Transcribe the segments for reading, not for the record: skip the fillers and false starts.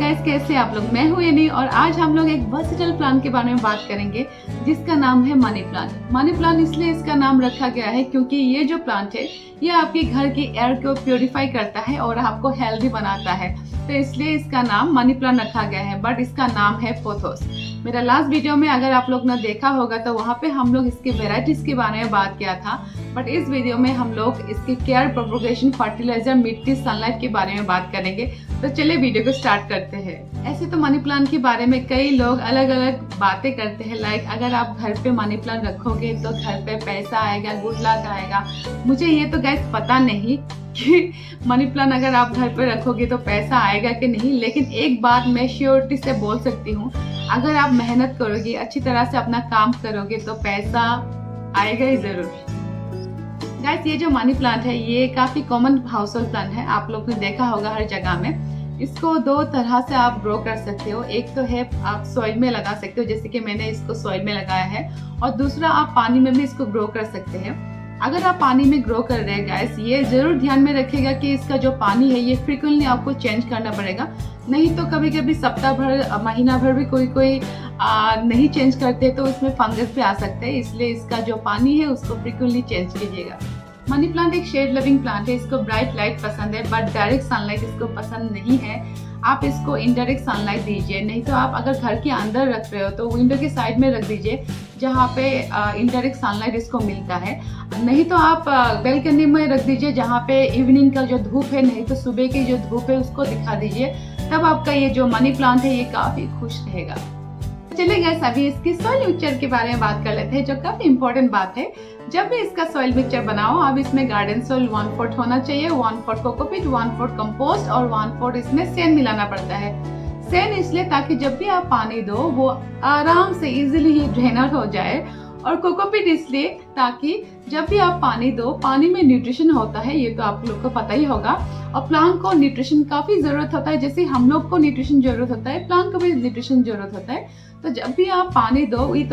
Guys, कैसे आप लोग? मैं हूँ एनी और आज हम लोग एक वर्सेटाइल प्लांट के बारे में बात करेंगे जिसका नाम है मनी प्लांट। मनी प्लांट इसलिए इसका नाम रखा गया है क्योंकि ये जो प्लांट है ये आपके घर की एयर को प्योरीफाई करता है और आपको हेल्दी बनाता है, तो इसलिए इसका नाम मनी प्लांट रखा गया है। बट इसका नाम है पोथोस। मेरा लास्ट वीडियो में अगर आप लोग ने देखा होगा तो वहाँ पे हम लोग इसके वेराइटीज के बारे में बात किया था, बट इस वीडियो में हम लोग इसके केयर, प्रोपगेशन, फर्टिलाइजर, मिट्टी, सनलाइट के बारे में बात करेंगे। तो चलिए वीडियो को स्टार्ट करते हैं। ऐसे तो मनी प्लांट के बारे में कई लोग अलग अलग बातें करते हैं, लाइक अगर आप घर पे मनी प्लांट रखोगे तो घर पे पैसा आएगा, गुड लक आएगा। मुझे ये तो गाइस पता नहीं कि मनी प्लांट अगर आप घर पे रखोगे तो पैसा आएगा कि नहीं, लेकिन एक बात मैं श्योरिटी से बोल सकती हूँ, अगर आप मेहनत करोगे, अच्छी तरह से अपना काम करोगे तो पैसा आएगा ही जरूर। गाइस, ये जो मनी प्लांट है ये काफी कॉमन हाउस होल्ड प्लांट है, आप लोग ने देखा होगा हर जगह में। इसको दो तरह से आप ग्रो कर सकते हो, एक तो है आप सॉइल में लगा सकते हो, जैसे कि मैंने इसको सॉइल में लगाया है, और दूसरा आप पानी में भी इसको ग्रो कर सकते हैं। अगर आप पानी में ग्रो कर रहे हैं गाइस, ये जरूर ध्यान में रखिएगा कि इसका जो पानी है ये फ्रीक्वेंटली आपको चेंज करना पड़ेगा, नहीं तो कभी कभी सप्ताह भर, महीना भर भी कोई नहीं चेंज करते तो इसमें फंगस भी आ सकते हैं, इसलिए इसका जो पानी है उसको फ्रीक्वेंटली चेंज कीजिएगा। मनी प्लांट एक शेड लविंग प्लांट है, इसको ब्राइट लाइट पसंद है बट डायरेक्ट सनलाइट इसको पसंद नहीं है। आप इसको इनडायरेक्ट सनलाइट दीजिए, नहीं तो आप अगर घर के अंदर रख रहे हो तो विंडो के साइड में रख दीजिए जहाँ पे इनडायरेक्ट सनलाइट इसको मिलता है, नहीं तो आप बेलकनी में रख दीजिए जहाँ पे इवनिंग का जो धूप है, नहीं तो सुबह की जो धूप है उसको दिखा दीजिए, तब आपका ये जो मनी प्लांट है ये काफी खुश रहेगा। चलिए गाइस, अभी इसकी सॉइल मिक्सचर के बारे में बात कर लेते हैं, जो काफी इंपॉर्टेंट बात है। जब भी इसका सॉइल मिक्सचर बनाओ, अब इसमें गार्डन सॉइल 1/4 होना चाहिए, 1/4 कोकोपीट, 1/4 कंपोस्ट और 1/4 इसमें सेंड मिलाना पड़ता है। सेंड इसलिए ताकि जब भी आप पानी दो वो आराम से इजीली ही ड्रेन आउट हो जाए, और कोकोपीट इसलिए ताकि जब भी आप पानी दो, पानी में न्यूट्रिशन होता है, ये तो आप लोग को पता ही होगा, और प्लांट को न्यूट्रिशन काफी जरूरत होता है, जैसे हम लोग को न्यूट्रिशन जरूरत होता है, प्लांट को भी न्यूट्रिशन जरूरत होता है। तो जब भी आप पानी दो, ये तो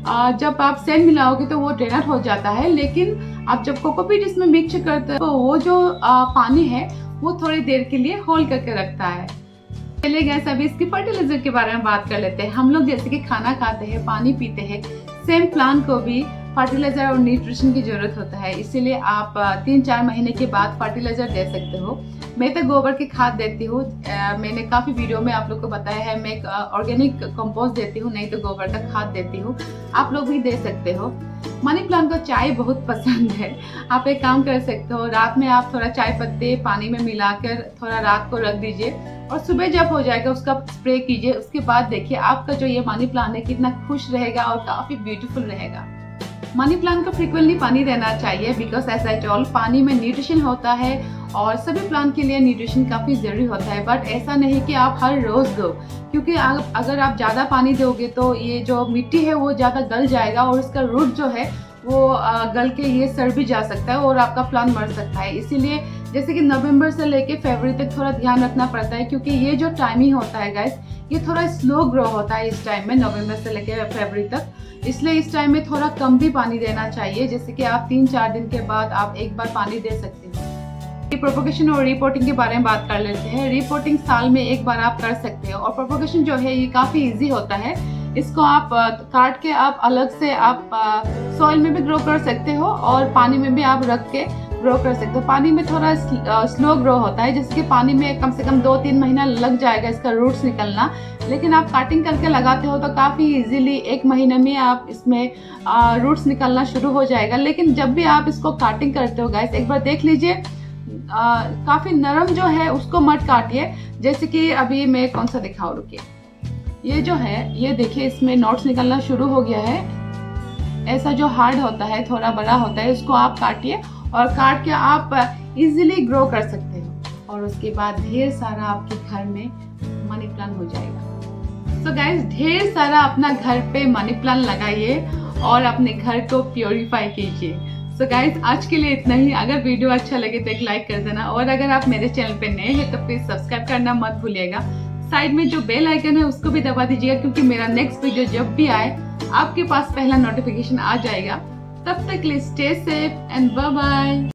जब आप सेंड मिलाओगे तो वो ड्रेन आउट हो जाता है, लेकिन आप जब कोकोपीट इसमें मिक्स करते हो तो वो जो पानी है वो थोड़ी देर के लिए होल्ड करके रखता है। चलिए गाइस, अभी इसकी फर्टिलाइजर के बारे में बात कर लेते हैं। हम लोग जैसे कि खाना खाते हैं, पानी पीते हैं, सेम प्लांट को भी फर्टिलाइजर और न्यूट्रिशन की जरूरत होता है, इसीलिए आप 3-4 महीने के बाद फर्टिलाइजर दे सकते हो। मैं तो गोबर की खाद देती हूँ, मैंने काफी वीडियो में आप लोग को बताया है, मैं ऑर्गेनिक कंपोस्ट देती हूँ, नहीं तो गोबर का खाद देती हूँ, आप लोग भी दे सकते हो। मनी प्लांट को चाय बहुत पसंद है, आप एक काम कर सकते हो, रात में आप थोड़ा चाय पत्ते पानी में मिलाकर थोड़ा रात को रख दीजिए और सुबह जब हो जाएगा उसका स्प्रे कीजिए। उसके बाद देखिए आपका जो ये मनी प्लांट है कितना खुश रहेगा और काफी ब्यूटीफुल रहेगा। मनी प्लांट को फ्रीक्वेंटली पानी देना चाहिए, बिकॉज एज आई टोल्ड, पानी में न्यूट्रिशन होता है और सभी प्लांट के लिए न्यूट्रिशन काफी जरूरी होता है, बट ऐसा नहीं कि आप हर रोज दो, क्योंकि अगर आप ज्यादा पानी दोगे तो ये जो मिट्टी है वो ज्यादा गल जाएगा और इसका रूट जो है वो गल के ये सड़ भी जा सकता है और आपका प्लांट मर सकता है। इसीलिए जैसे कि नवंबर से लेके फरवरी तक थोड़ा ध्यान रखना पड़ता है, क्योंकि ये जो टाइमिंग होता है गाइस, ये थोड़ा स्लो ग्रो होता है इस टाइम में, नवंबर से लेके फरवरी तक, इसलिए इस टाइम में थोड़ा कम भी पानी देना चाहिए। जैसे कि आप 3-4 दिन के बाद आप एक बार पानी दे सकते हो। प्रोपगेशन और रिपोर्टिंग के बारे में बात कर लेते हैं। रिपोर्टिंग साल में एक बार आप कर सकते हो, और प्रोपगेशन जो है ये काफी इजी होता है, इसको आप काट के आप अलग से आप सॉइल में भी ग्रो कर सकते हो और पानी में भी आप रख के ग्रो कर सकते हो। पानी में थोड़ा स्लो ग्रो होता है, जैसे कि पानी में कम से कम 2-3 महीना लग जाएगा इसका रूट्स निकलना, लेकिन आप काटिंग करके लगाते हो तो काफ़ी इजीली 1 महीने में आप इसमें रूट्स निकलना शुरू हो जाएगा। लेकिन जब भी आप इसको काटिंग करते हो गाइस, एक बार देख लीजिए, काफ़ी नरम जो है उसको मत काटिए। जैसे कि अभी मैं कौन सा दिखाऊँ, रुकिए, ये जो है ये देखिए इसमें नोट्स निकलना शुरू हो गया है। ऐसा जो हार्ड होता है, थोड़ा बड़ा होता है, इसको आप काटिए और काट के आप इजीली ग्रो कर सकते हो, और उसके बाद ढेर सारा आपके घर में मनी प्लांट हो जाएगा। सो गाइस, ढेर सारा अपना घर पे मनी प्लांट लगाइए और अपने घर को प्योरीफाई कीजिए। सो गाइस, आज के लिए इतना ही। अगर वीडियो अच्छा लगे तो एक लाइक कर देना, और अगर आप मेरे चैनल पे नए हैं तो प्लीज सब्सक्राइब करना मत भूलिएगा। साइड में जो बेल आइकन है उसको भी दबा दीजिएगा, क्योंकि मेरा नेक्स्ट वीडियो जब भी आए आपके पास पहला नोटिफिकेशन आ जाएगा। तब तक के लिए stay safe and bye bye.